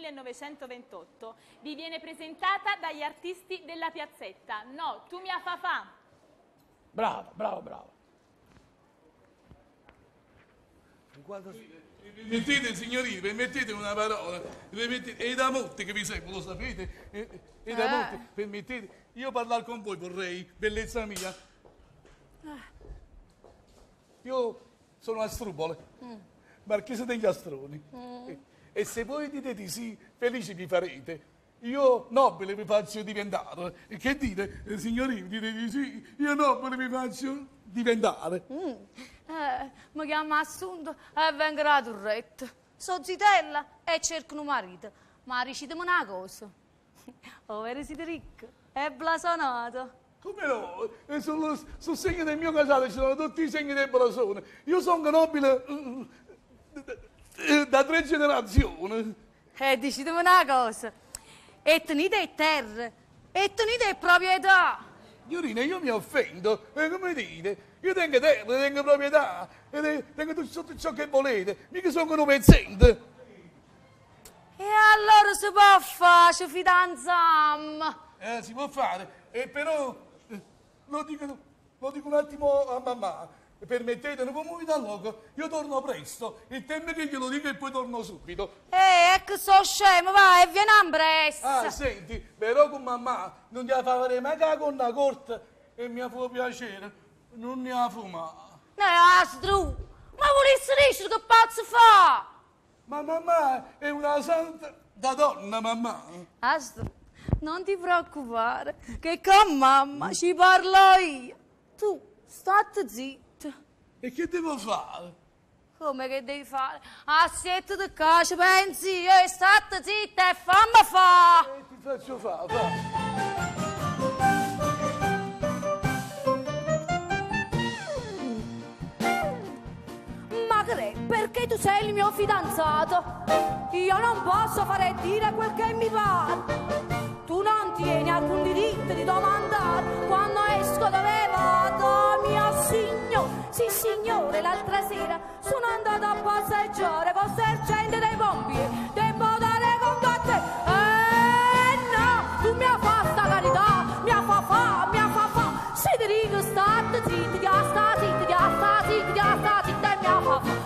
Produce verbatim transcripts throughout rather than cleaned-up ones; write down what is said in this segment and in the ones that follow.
millenovecentoventotto vi viene presentata dagli artisti della piazzetta. No, tu mia fa fa. Brava, brava, brava. Permettete, signorina, permettete una parola. Permettete, è da molti che vi seguo, lo sapete? È, è da Eh. molti. Permettete, io parlare con voi vorrei, bellezza mia. Io sono Astrubole, mm. marchese degli Astroni. Mm. E, e se voi dite di sì, felici vi farete. Io nobile vi faccio diventare. E che dite, eh, signorina, dite di sì, io nobile vi faccio diventare. Mm. Eh, mi chiamo Assunto e vengo da Turretta. Sono zitella e cerco un marito. Ma ricidami una cosa. Oh, vero siete ricco e blasonato. Come no? E sul, sul segno del mio casale ci sono tutti i segni del blasone. Io sono nobile uh, da, da tre generazioni. E dicitemi una cosa. E tenete le terre, e tenete le proprietà. Signorina, io mi offendo. E come dite? Io tengo terra, tengo proprietà, e tengo tutto ciò che volete. Mica sono un pezzente. E allora si può fare, ci fidanzam. Eh, si può fare. E però, eh, lo, dico, lo dico un attimo a mamma. Permettete, non mi dal loco, io torno presto. Il tempo che glielo dico e poi torno subito. Eh, ecco, so scemo, vai, e vieni a presto. Ah, senti, però con mamma non ti fa fare mai la gonna corta e mi fa piacere. Non ne ha fumato. No, Astru, ma volessi dire che pazzo fa? Ma mamma è una santa da donna, mamma. Astru, non ti preoccupare, che con mamma ci parlo io. Tu, state zitto. E che devo fare? Come che devi fare? Assietta di casa, pensi, e state zitta e fammi fa. E ti faccio fare, fa. Perché tu sei il mio fidanzato, io non posso fare e dire quel che mi pare. Tu non tieni alcun diritto di domandare quando esco dove vado, mio signore. Sì signore, l'altra sera sono andata a passeggiare con sergente dei pompieri, devo dare conto a te. Eh no, tu mi fa sta carità, mi fa fa, mi fa fa. Se ti dico state zitti, ti sta zitti, ti sta zitti, ti sta zitti e mi fa fa.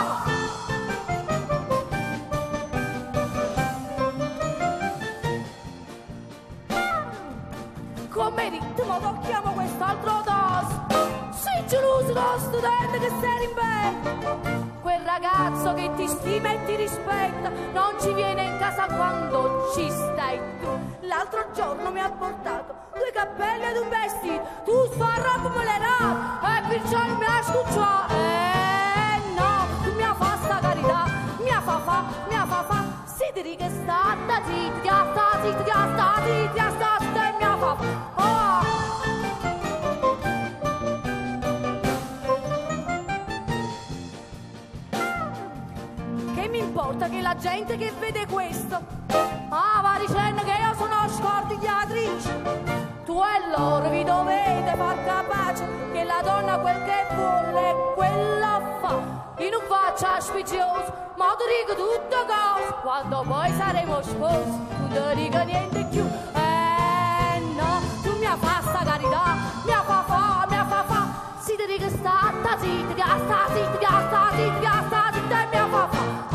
Come ritmo tocchiamo quest'altro tasto. Sei geloso dello studente che sei in bene. Quel ragazzo che ti stima e ti rispetta non ci viene in casa quando ci stai tu. L'altro giorno mi ha portato due cappelli ed un vestito. Tu sta roba me l'hai data e perciò non mi ha scucciato. Eh no, tu mi ha fa sta carità, mi ha fa fa, mi ha fa fa. Si ti dica sta zitti, ti ha sta zitti, ti ha sta zitti, ti ha sta zitti e mi ha fa fa. Importa che la gente che vede questo ah va dicendo che io sono scortigliatrice. Tu e loro vi dovete far capace che la donna quel che vuole quella fa. Io non faccio auspicioso ma ti dico tutte cose. Quando poi saremo sposi non ti dico niente più. Eh no, tu mi fa sta carità, mi fa fa, mi fa fa. Si ti dico sta zitta, sta zitta, sta zitta, sta zitta e mi fa fa.